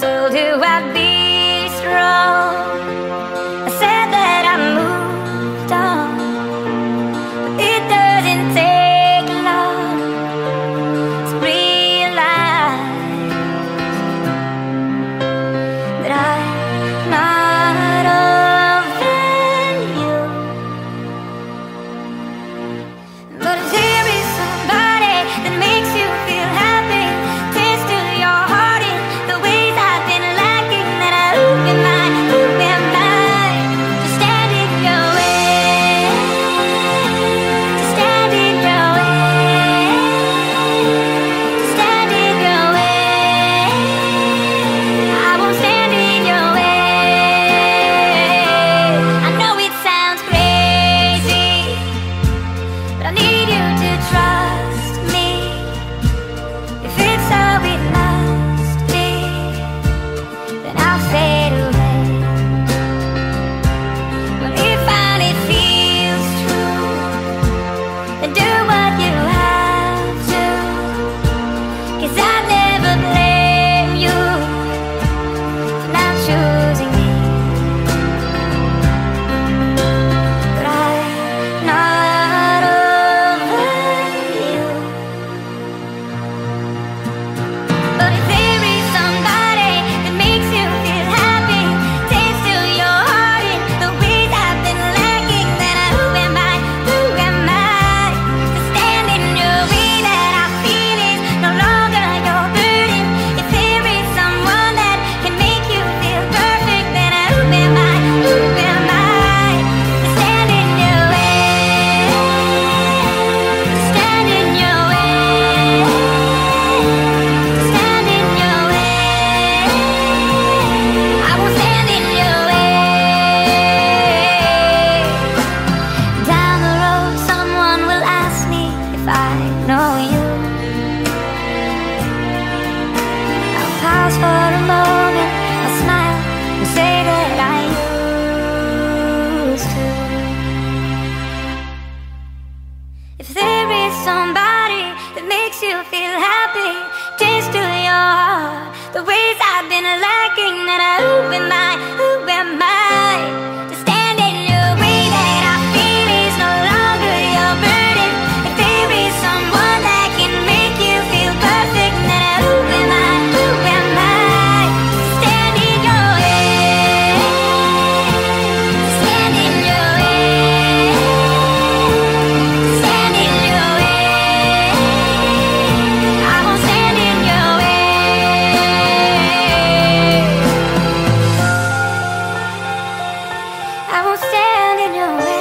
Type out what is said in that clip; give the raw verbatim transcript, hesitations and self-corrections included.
told you I'd be strong. I said that I moved on, but it doesn't take long to realize that I'm not over you. But if there is somebody that makes you feel happy, taste to your heart in the ways I've been lacking, then I who am I, who am I to stand in your way, to stand in your way, to stand in your way. I won't stand in your way. I know it sounds crazy, but I need you to trust me. If it's how it must be, then I'll fade away. But if and it feels true, then do what you have to, 'cause I'd never blame you for not choosing me. But I'm not over you. But if there is somebody that makes you feel happy, taste to your heart in the ways I've been lacking, then I, who am I, who am I to stand in your way? That I feel is no longer your burden. If there is someone that can make you feel perfect, then I, who am I, who am I to stand in your way, to stand in your way, to stand in your way. I won't stand in your way. Down the road, someone will ask me if I know you. I'll pause for a moment, I'll smile and say that I used to. If there is somebody that makes you feel happy, taste to your heart the ways I've been lacking, then I, who am I, who am I to stand in your way? That I feel is no longer your burden. If there is someone that can make you feel perfect, then I, who am I, who am I to stand in your way, to stand in your way, to stand in your way. I won't stand in your way. I won't stand in your way.